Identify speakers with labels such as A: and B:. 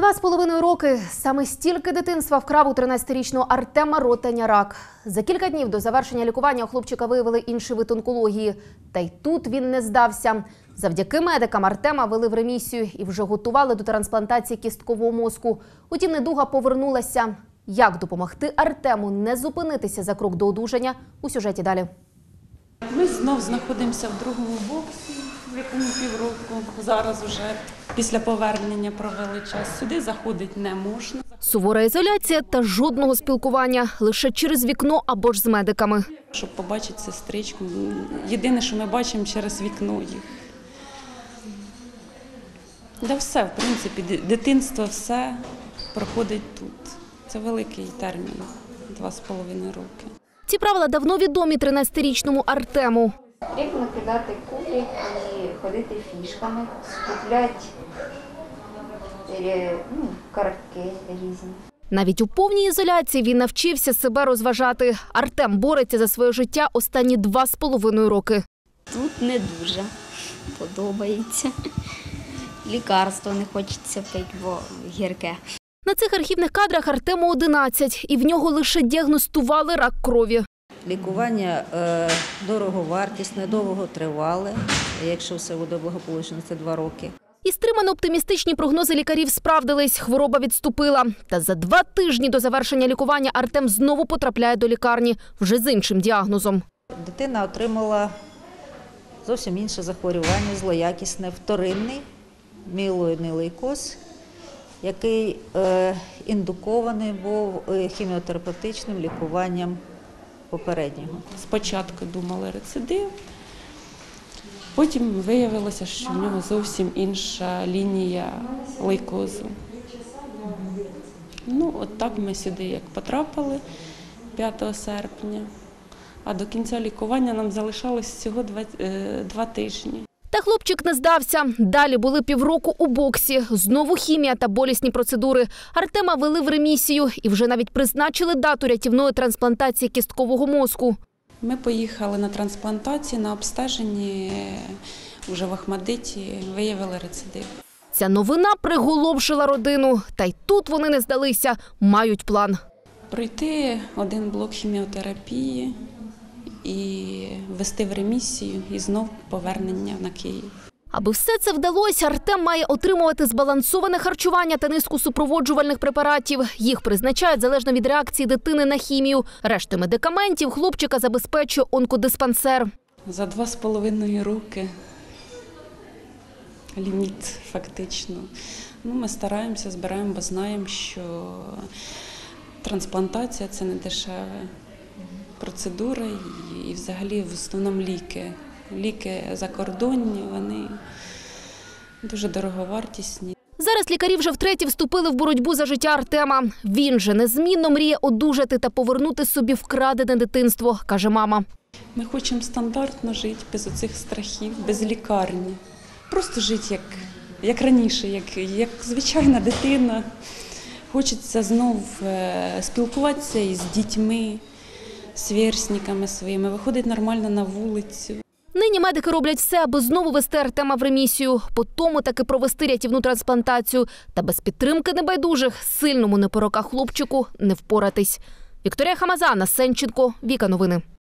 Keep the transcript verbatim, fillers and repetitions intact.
A: два з половиною роки саме стільки дитинства вкрав у тринадцятирічного Артема Ротаня рак. За кілька днів до завершення лікування у хлопчика виявили інший вид онкології. Та й тут він не здався. Завдяки медикам Артема вели в ремісію і вже готували до трансплантації кісткового мозку. Утім, недуга повернулася. Як допомогти Артему не зупинитися за крок до одужання – у сюжеті далі.
B: Ми знов знаходимося в другому боксі, в якому півроку. Зараз вже після повернення провели час. Сюди заходити не можна.
A: Сувора ізоляція та жодного спілкування. Лише через вікно або ж з медиками.
B: Щоб побачити сестричку, єдине, що ми бачимо через вікно їх. Да все, в принципі, дитинство, все проходить тут. Це великий термін – два з половиною роки.
A: Ці правила давно відомі тринадцятирічному Артему.
C: Потрібно кидати кулі і ходити фішками, скупляти ну, картки різні.
A: Навіть у повній ізоляції він навчився себе розважати. Артем бореться за своє життя останні два з половиною роки.
D: Тут не дуже подобається. Лікарство не хочеться пити, бо гірке.
A: На цих архівних кадрах Артему одинадцять, і в нього лише діагностували рак крові.
E: Лікування е, дороговартісне, довготривале, якщо все буде благополучно, це два роки.
A: І стримано оптимістичні прогнози лікарів справдились, хвороба відступила. Та за два тижні до завершення лікування Артем знову потрапляє до лікарні, вже з іншим діагнозом.
E: Дитина отримала зовсім інше захворювання, злоякісне, вторинний мієлоїдний лейкоз, який е, індукований був хіміотерапевтичним лікуванням попереднього.
B: Спочатку думали рецидив, потім виявилося, що в нього зовсім інша лінія лейкозу. Ну, от так ми сюди як потрапили п'ятого серпня, а до кінця лікування нам залишалось всього два, е, два тижні.
A: Та хлопчик не здався. Далі були півроку у боксі. Знову хімія та болісні процедури. Артема вели в ремісію і вже навіть призначили дату рятівної трансплантації кісткового мозку.
B: Ми поїхали на трансплантацію, на обстеженні, вже в Охмадиті виявили рецидив.
A: Ця новина приголомшила родину. Та й тут вони не здалися, мають план.
B: Пройти один блок хіміотерапії і ввести в ремісію, і знов повернення на Київ.
A: Аби все це вдалося, Артем має отримувати збалансоване харчування та низку супроводжувальних препаратів. Їх призначають залежно від реакції дитини на хімію. Решти медикаментів хлопчика забезпечує онкодиспансер.
B: За два з половиною роки ліміт фактично. Ну, ми стараємося, збираємо, бо знаємо, що трансплантація – це не дешева процедура і, і взагалі в основному ліки. Ліки закордонні, вони дуже дороговартісні.
A: Зараз лікарі вже втретє вступили в боротьбу за життя Артема. Він же незмінно мріє одужати та повернути собі вкрадене дитинство, каже мама.
B: Ми хочемо стандартно жити, без оцих страхів, без лікарні. Просто жити як, як раніше, як, як звичайна дитина. Хочеться знов спілкуватися із дітьми, сверстниками своїми, виходить нормально на вулицю.
A: Нині медики роблять все, аби знову вести Артема в ремісію, по тому таки провести рятівну трансплантацію. Та без підтримки небайдужих сильному не по роках хлопчику не впоратись. Вікторія Хамаза, Анна Сенченко, Віка Новини.